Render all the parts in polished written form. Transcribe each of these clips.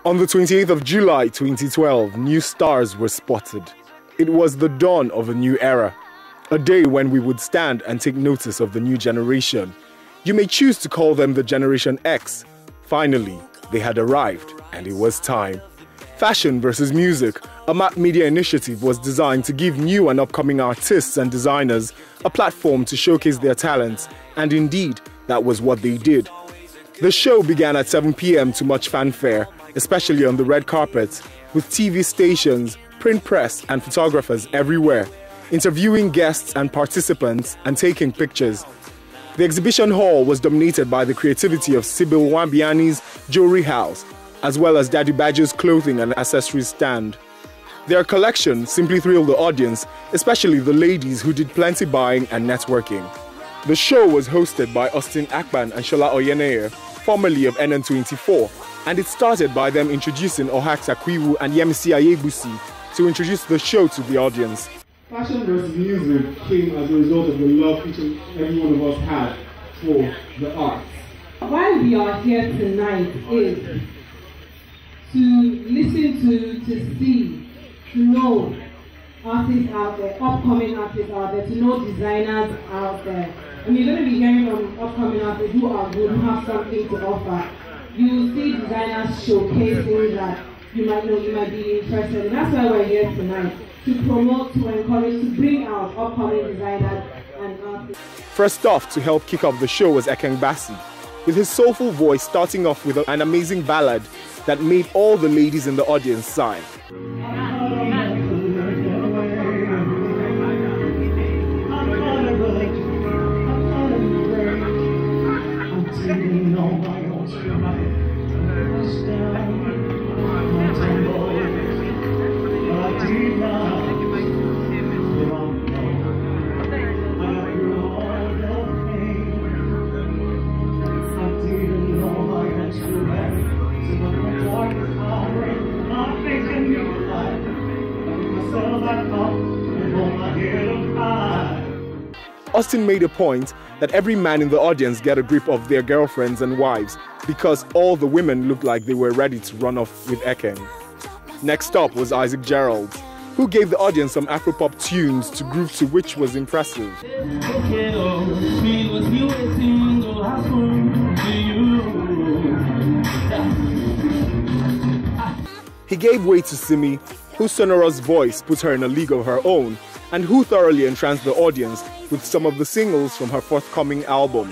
On the 28th of July 2012, new stars were spotted. It was the dawn of a new era, a day when we would stand and take notice of the new generation. You may choose to call them the Generation X. Finally, they had arrived, and it was time. Fashion versus Music, a MAP media initiative, was designed to give new and upcoming artists and designers a platform to showcase their talents, and indeed, that was what they did. The show began at 7 p.m. to much fanfare, especially on the red carpet, with TV stations, print press and photographers everywhere, interviewing guests and participants and taking pictures. The exhibition hall was dominated by the creativity of Sybil Wambiani's jewelry house, as well as DaduBajo's clothing and accessories stand. Their collection simply thrilled the audience, especially the ladies who did plenty buying and networking. The show was hosted by Austin Akpan and Shola Oyeneye, formerly of NN24, and it started by them introducing Ohak Takwiwu and Yemisi Ayebusi to introduce the show to the audience. Fashion versus music came as a result of the love each and every one of us had for the arts. Why we are here tonight is to listen to see, to know artists out there, upcoming artists out there, to know designers out there. And you're going to be hearing from upcoming artists who are good, who have something to offer. You will see designers showcasing that you might know, you might be interested. And that's why we're here tonight, to promote, to encourage, to bring out upcoming designers and artists. First off, to help kick off the show was Ekengbasi, with his soulful voice starting off with an amazing ballad that made all the ladies in the audience sigh. Austin made a point that every man in the audience get a grip of their girlfriends and wives because all the women looked like they were ready to run off with Eken. Next up was Isaac Gerald, who gave the audience some Afropop tunes to groove to, which was impressive. He gave way to Simi, whose sonorous voice put her in a league of her own, and who thoroughly entranced the audience with some of the singles from her forthcoming album.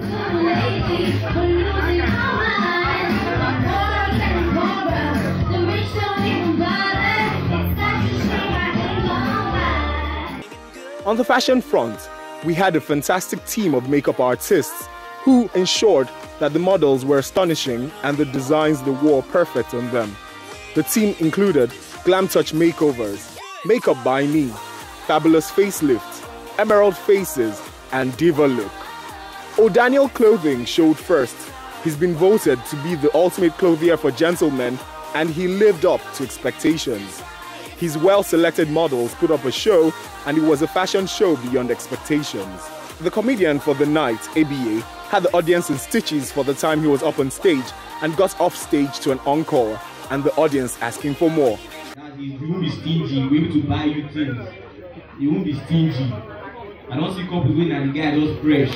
On the fashion front, we had a fantastic team of makeup artists who ensured that the models were astonishing and the designs they wore perfect on them. The team included Glam Touch Makeovers, Makeup by Me, Fabulous Facelifts, Emerald Faces, and Diva Look. O'Daniel Clothing showed first. He's been voted to be the ultimate clothier for gentlemen, and he lived up to expectations. His well-selected models put up a show, and it was a fashion show beyond expectations. The comedian for the night, ABA, had the audience in stitches for the time he was up on stage and got off stage to an encore, and the audience asking for more. You won't be stingy, we need to buy you things. You won't be stingy. I don't see couples when the guy just fresh.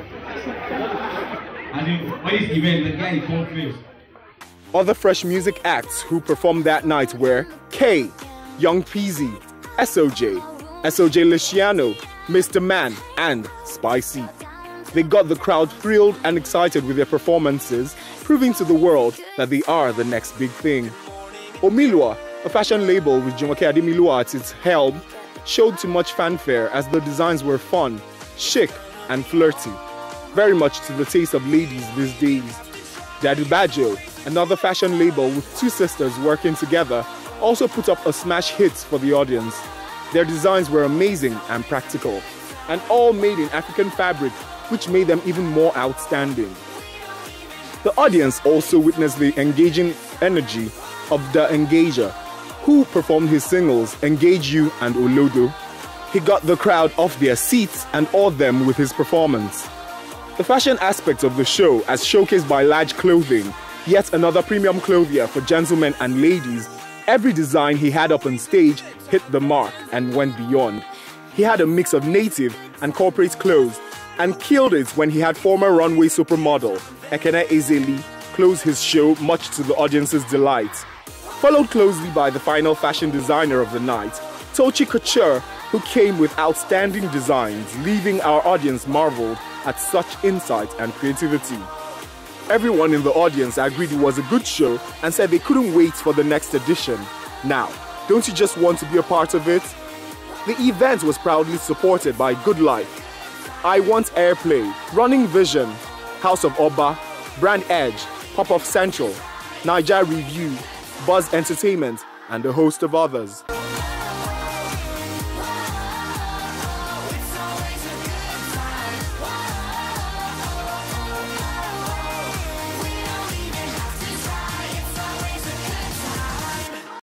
And then when it's event, the guy is so fresh. Other fresh music acts who performed that night were K, Young Peasy, SOJ Luciano, Mr. Man, and Spicy. They got the crowd thrilled and excited with their performances, proving to the world that they are the next big thing. Omilua, a fashion label with Jumoke Ademilua at its helm, showed too much fanfare as the designs were fun, chic, and flirty, very much to the taste of ladies these days. DaduBajo, another fashion label with two sisters working together, also put up a smash hit for the audience. Their designs were amazing and practical, and all made in African fabric, which made them even more outstanding. The audience also witnessed the engaging energy of the Engager, who performed his singles Engage You and Olodo. He got the crowd off their seats and awed them with his performance. The fashion aspect of the show, as showcased by Laj Clothing, Yet another premium clothier for gentlemen and ladies, every design he had up on stage hit the mark and went beyond. He had a mix of native and corporate clothes and killed it when he had former runway supermodel Ekene Ezeli close his show, much to the audience's delight. Followed closely by the final fashion designer of the night, Tolchy Couture, who came with outstanding designs, leaving our audience marveled at such insight and creativity. Everyone in the audience agreed it was a good show and said they couldn't wait for the next edition. Now, don't you just want to be a part of it? The event was proudly supported by Goodlife, I Want Airplay, Running Vision, House of Oba, Brand Edge, Pop-Up Central, Niger Review, Buzz Entertainment, and a host of others.